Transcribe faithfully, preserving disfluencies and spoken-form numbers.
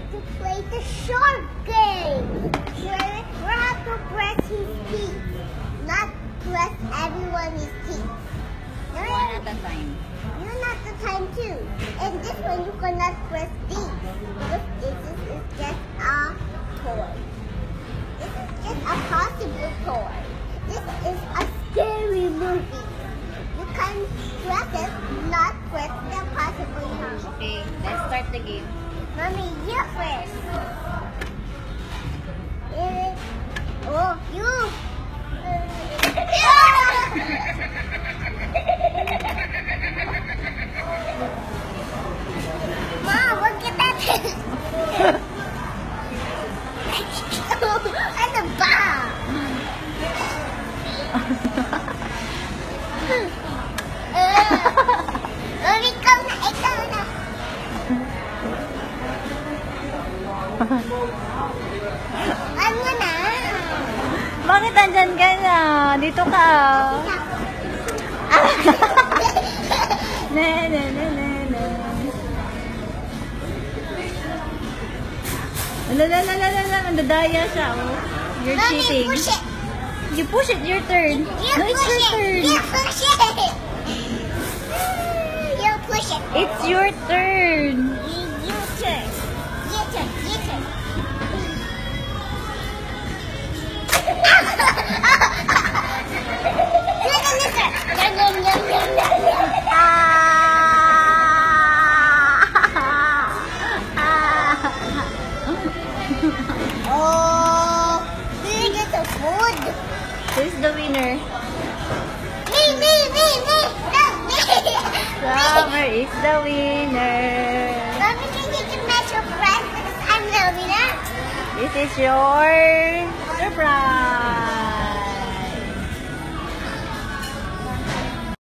to play the shark game. Where we have to press his teeth, not press everyone's teeth. One at a time. You're not the time too. And this one you cannot press these. Because this is, is just a toy. This is just a possible toy. This is a scary movie. You can press it, not press the possible movie. Okay, let's start the game. Mommy, you first. Eh, Oh, you. Mom, look at that. That's a bomb. Uh, ikaw na, ikaw na. Ano na? Bakit andyan ka na? Dito ka. Ne, ne, ne, ne, ne. La, la, la, la, la, la. Nandadaya siya, oh. You're Mommy, cheating. push it. You push it, your turn. You No, it's push your it. turn. You push it. You push it. It's your turn. You, you turn. You turn. You turn. Look at this one. Yum, yum, yum, yum, yum, yum. Oh, did you get the food? Who's the winner? Me, me, me, me. No, me. Summer is the winner. Mommy, can you give me a surprise because I'm the winner? This is your surprise.